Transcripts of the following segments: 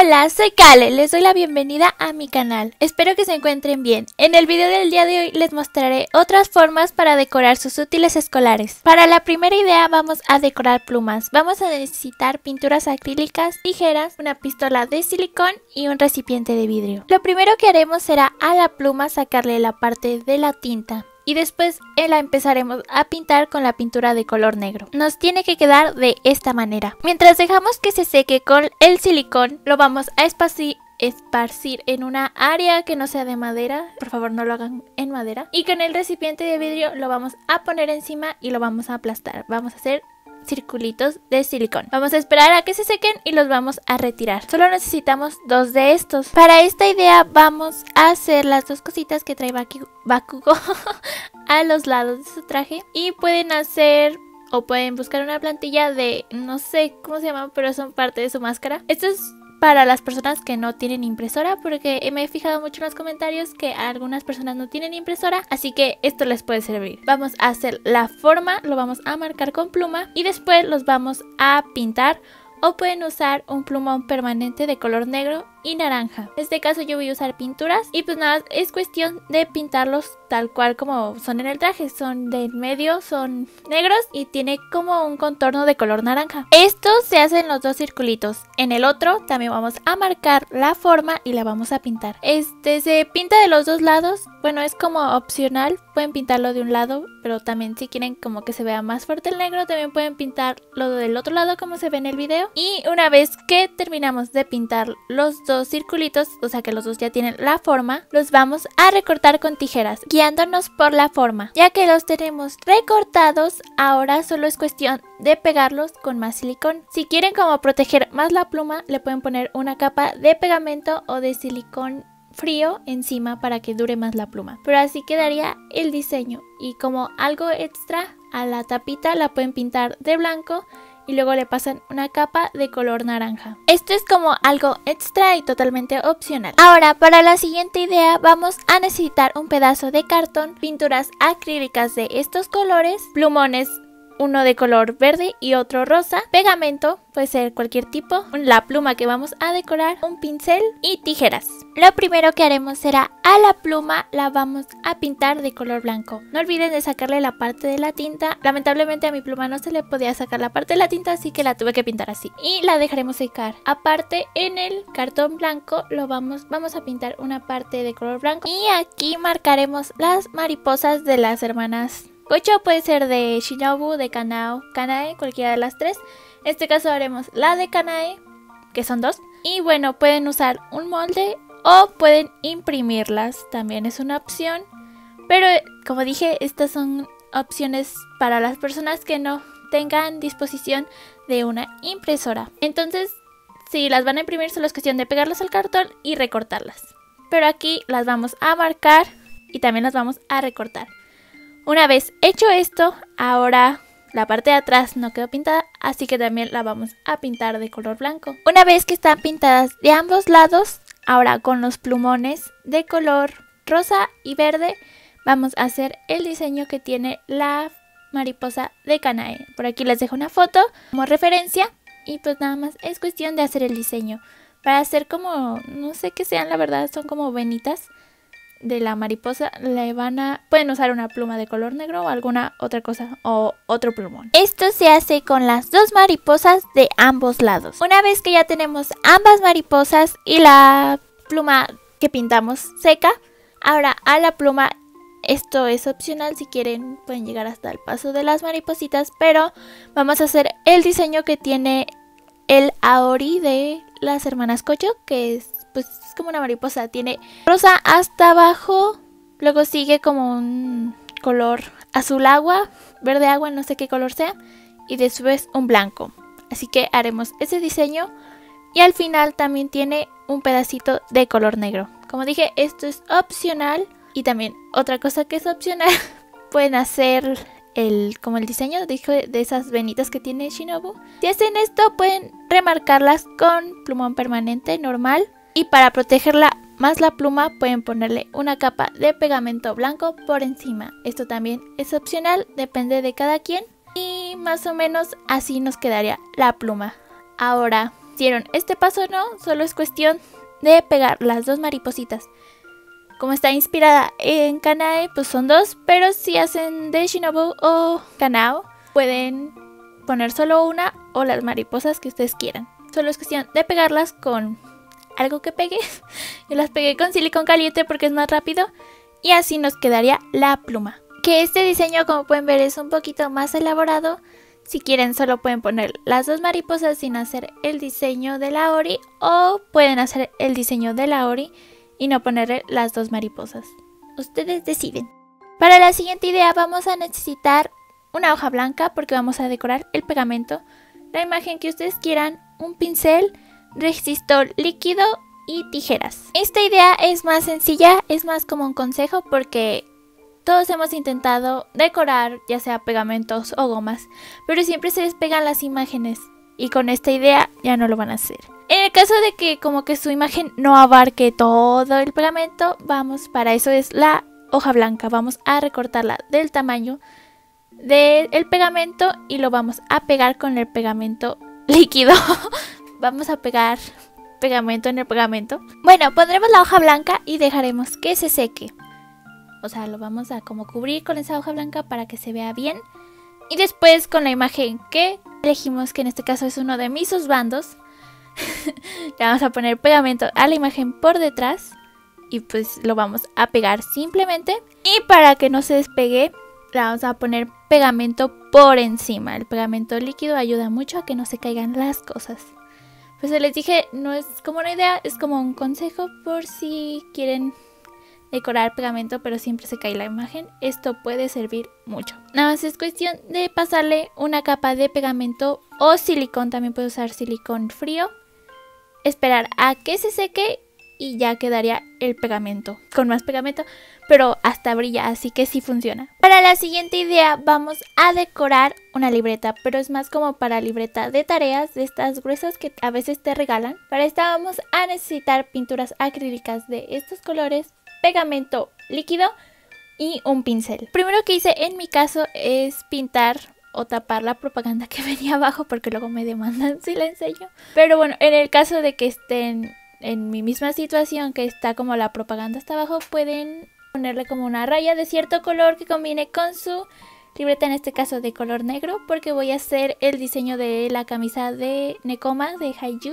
Hola, soy Kale, les doy la bienvenida a mi canal. Espero que se encuentren bien. En el video del día de hoy les mostraré otras formas para decorar sus útiles escolares. Para la primera idea vamos a decorar plumas. Vamos a necesitar pinturas acrílicas, tijeras, una pistola de silicón y un recipiente de vidrio. Lo primero que haremos será a la pluma sacarle la parte de la tinta. Y después la empezaremos a pintar con la pintura de color negro. Nos tiene que quedar de esta manera. Mientras dejamos que se seque con el silicón, lo vamos a esparcir en una área que no sea de madera. Por favor, no lo hagan en madera. Y con el recipiente de vidrio lo vamos a poner encima y lo vamos a aplastar. Vamos a hacer circulitos de silicón. Vamos a esperar a que se sequen y los vamos a retirar. Solo necesitamos dos de estos. Para esta idea vamos a hacer las dos cositas que trae Bakugo a los lados de su traje. Y pueden hacer o pueden buscar una plantilla de, no sé cómo se llama, pero son parte de su máscara. Esto es para las personas que no tienen impresora, porque me he fijado mucho en los comentarios que algunas personas no tienen impresora, así que esto les puede servir. Vamos a hacer la forma, lo vamos a marcar con pluma y después los vamos a pintar, o pueden usar un plumón permanente de color negro y naranja. En este caso yo voy a usar pinturas y pues nada, es cuestión de pintarlos tal cual como son en el traje. Son de medio, son negros y tiene como un contorno de color naranja. Esto se hace en los dos circulitos. En el otro también vamos a marcar la forma y la vamos a pintar. Se pinta de los dos lados. Bueno, es como opcional, pueden pintarlo de un lado, pero también si quieren como que se vea más fuerte el negro, también pueden pintarlo del otro lado como se ve en el video. Y una vez que terminamos de pintar los dos circulitos, o sea que los dos ya tienen la forma, los vamos a recortar con tijeras, guiándonos por la forma. Ya que los tenemos recortados, ahora solo es cuestión de pegarlos con más silicón. Si quieren como proteger más la pluma, le pueden poner una capa de pegamento o de silicón frío encima para que dure más la pluma. Pero así quedaría el diseño. Y como algo extra, a la tapita la pueden pintar de blanco y luego le pasan una capa de color naranja. Esto es como algo extra y totalmente opcional. Ahora, para la siguiente idea vamos a necesitar un pedazo de cartón, pinturas acrílicas de estos colores, plumones, uno de color verde y otro rosa, pegamento, puede ser cualquier tipo, la pluma que vamos a decorar, un pincel y tijeras. Lo primero que haremos será a la pluma la vamos a pintar de color blanco. No olviden de sacarle la parte de la tinta. Lamentablemente a mi pluma no se le podía sacar la parte de la tinta, así que la tuve que pintar así. Y la dejaremos secar. Aparte, en el cartón blanco vamos a pintar una parte de color blanco. Y aquí marcaremos las mariposas de las hermanas Gojo. Puede ser de Shinobu, de Kanae, cualquiera de las tres. En este caso haremos la de Kanae, que son dos. Y bueno, pueden usar un molde o pueden imprimirlas, también es una opción. Pero como dije, estas son opciones para las personas que no tengan disposición de una impresora. Entonces, si las van a imprimir, solo es cuestión de pegarlas al cartón y recortarlas. Pero aquí las vamos a marcar y también las vamos a recortar. Una vez hecho esto, ahora la parte de atrás no quedó pintada, así que también la vamos a pintar de color blanco. Una vez que están pintadas de ambos lados, ahora con los plumones de color rosa y verde, vamos a hacer el diseño que tiene la mariposa de Kanae. Por aquí les dejo una foto como referencia y pues nada más es cuestión de hacer el diseño. Para hacer como, no sé qué sean, la verdad, son como venitas de la mariposa, pueden usar una pluma de color negro o alguna otra cosa o otro plumón. Esto se hace con las dos mariposas de ambos lados. Una vez que ya tenemos ambas mariposas y la pluma que pintamos seca, ahora a la pluma, esto es opcional, si quieren pueden llegar hasta el paso de las maripositas, pero vamos a hacer el diseño que tiene el Aori de las hermanas Gojo, que es como una mariposa, tiene rosa hasta abajo, luego sigue como un color azul agua, verde agua, no sé qué color sea, y después un blanco. Así que haremos ese diseño y al final también tiene un pedacito de color negro. Como dije, esto es opcional. Y también otra cosa que es opcional, pueden hacer como el diseño de esas venitas que tiene Shinobu. Si hacen esto, pueden remarcarlas con plumón permanente normal. Y para protegerla más la pluma, pueden ponerle una capa de pegamento blanco por encima. Esto también es opcional, depende de cada quien. Y más o menos así nos quedaría la pluma. Ahora, hicieron este paso o no, solo es cuestión de pegar las dos maripositas. Como está inspirada en Kanae, pues son dos, pero si hacen de Shinobu o Kanao, pueden poner solo una o las mariposas que ustedes quieran. Solo es cuestión de pegarlas con algo que pegue. Yo las pegué con silicón caliente porque es más rápido y así nos quedaría la pluma. Que este diseño, como pueden ver, es un poquito más elaborado. Si quieren solo pueden poner las dos mariposas sin hacer el diseño de la Ori, o pueden hacer el diseño de la Ori y no ponerle las dos mariposas. Ustedes deciden. Para la siguiente idea vamos a necesitar una hoja blanca porque vamos a decorar el pegamento, la imagen que ustedes quieran, un pincel, resistor líquido y tijeras. Esta idea es más sencilla, es más como un consejo porque todos hemos intentado decorar ya sea pegamentos o gomas, pero siempre se les pegan las imágenes y con esta idea ya no lo van a hacer. En el caso de que como que su imagen no abarque todo el pegamento, para eso es la hoja blanca. Vamos a recortarla del tamaño del pegamento y lo vamos a pegar con el pegamento líquido. Vamos a pegar pegamento en el pegamento. Bueno, pondremos la hoja blanca y dejaremos que se seque. O sea, lo vamos a como cubrir con esa hoja blanca para que se vea bien. Y después con la imagen que elegimos, que en este caso es uno de mis husbandos, le vamos a poner pegamento a la imagen por detrás y pues lo vamos a pegar simplemente. Y para que no se despegue, le vamos a poner pegamento por encima. El pegamento líquido ayuda mucho a que no se caigan las cosas. Pues les dije, no es como una idea, es como un consejo por si quieren decorar pegamento pero siempre se cae la imagen. Esto puede servir mucho. Nada más es cuestión de pasarle una capa de pegamento o silicón, también puede usar silicón frío. Esperar a que se seque y ya quedaría el pegamento con más pegamento, pero hasta brilla, así que sí funciona. Para la siguiente idea vamos a decorar una libreta, pero es más como para libreta de tareas, de estas gruesas que a veces te regalan. Para esta vamos a necesitar pinturas acrílicas de estos colores, pegamento líquido y un pincel. Lo primero que hice en mi caso es pintar o tapar la propaganda que venía abajo porque luego me demandan si la enseño. Pero bueno, en el caso de que estén en mi misma situación, que está como la propaganda hasta abajo, pueden ponerle como una raya de cierto color que combine con su libreta, en este caso de color negro, porque voy a hacer el diseño de la camisa de Nekoma de Haikyuu.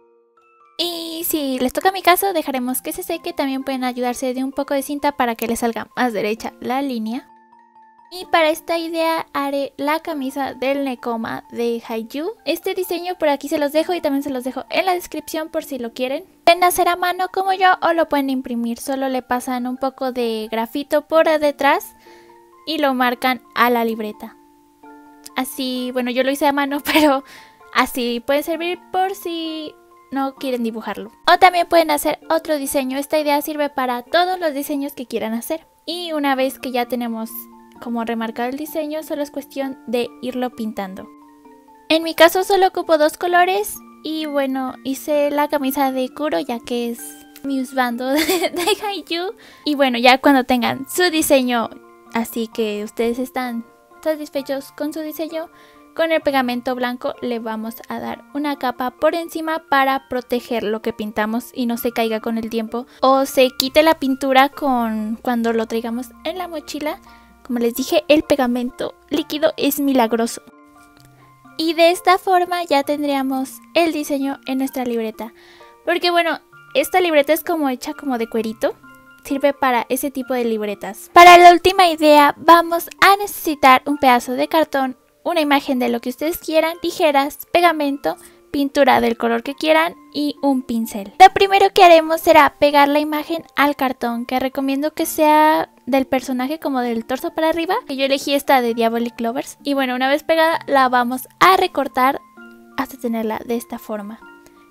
Y si les toca mi caso, dejaremos que se seque. También pueden ayudarse de un poco de cinta para que les salga más derecha la línea. Y para esta idea haré la camisa del Nekoma de Haikyuu. Este diseño por aquí se los dejo y también se los dejo en la descripción por si lo quieren. Pueden hacer a mano como yo o lo pueden imprimir. Solo le pasan un poco de grafito por detrás y lo marcan a la libreta. Así, bueno, yo lo hice a mano, pero así puede servir por si no quieren dibujarlo. O también pueden hacer otro diseño. Esta idea sirve para todos los diseños que quieran hacer. Y una vez que ya tenemos como remarcado el diseño, solo es cuestión de irlo pintando. En mi caso solo ocupo dos colores y bueno, hice la camisa de Kuro ya que es mi husbando de Haikyuu. Y bueno, ya cuando tengan su diseño, así que ustedes están satisfechos con su diseño, con el pegamento blanco le vamos a dar una capa por encima para proteger lo que pintamos y no se caiga con el tiempo o se quite la pintura cuando lo traigamos en la mochila. Como les dije, el pegamento líquido es milagroso. Y de esta forma ya tendríamos el diseño en nuestra libreta. Porque bueno, esta libreta es como hecha como de cuerito. Sirve para ese tipo de libretas. Para la última idea vamos a necesitar un pedazo de cartón, una imagen de lo que ustedes quieran, tijeras, pegamento, pintura del color que quieran y un pincel. Lo primero que haremos será pegar la imagen al cartón, que recomiendo que sea del personaje como del torso para arriba, que yo elegí esta de Diabolic Lovers. Y bueno, una vez pegada la vamos a recortar hasta tenerla de esta forma.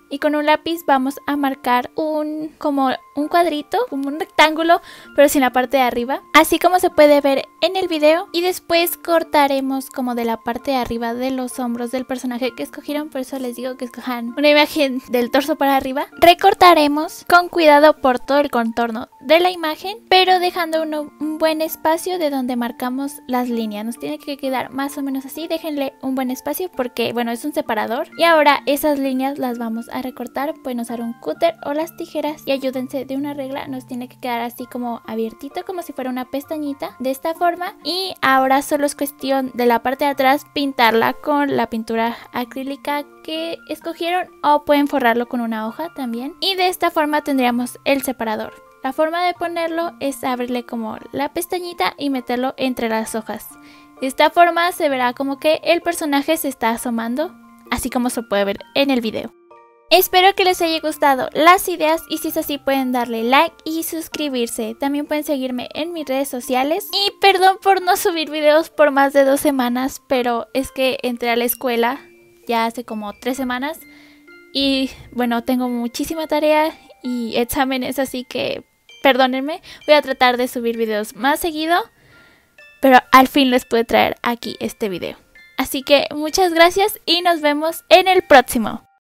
y con un lápiz vamos a marcar como un cuadrito, como un rectángulo, pero sin la parte de arriba, así como se puede ver en el video. Y después cortaremos como de la parte de arriba de los hombros del personaje que escogieron, por eso les digo que escojan una imagen del torso para arriba. Recortaremos con cuidado por todo el contorno de la imagen, pero dejando un buen espacio de donde marcamos las líneas. Nos tiene que quedar más o menos así, déjenle un buen espacio porque bueno, es un separador. Y ahora esas líneas las vamos a recortar, pueden usar un cúter o las tijeras y ayúdense de una regla. Nos tiene que quedar así como abiertito, como si fuera una pestañita, de esta forma. Y ahora solo es cuestión de la parte de atrás pintarla con la pintura acrílica que escogieron, o pueden forrarlo con una hoja también. Y de esta forma tendríamos el separador. La forma de ponerlo es abrirle como la pestañita y meterlo entre las hojas. De esta forma se verá como que el personaje se está asomando, así como se puede ver en el video. Espero que les haya gustado las ideas y si es así pueden darle like y suscribirse. También pueden seguirme en mis redes sociales. Y perdón por no subir videos por más de 2 semanas, pero es que entré a la escuela ya hace como 3 semanas y bueno, tengo muchísima tarea y exámenes, así que perdónenme. Voy a tratar de subir videos más seguido, pero al fin les pude traer aquí este video. Así que muchas gracias y nos vemos en el próximo.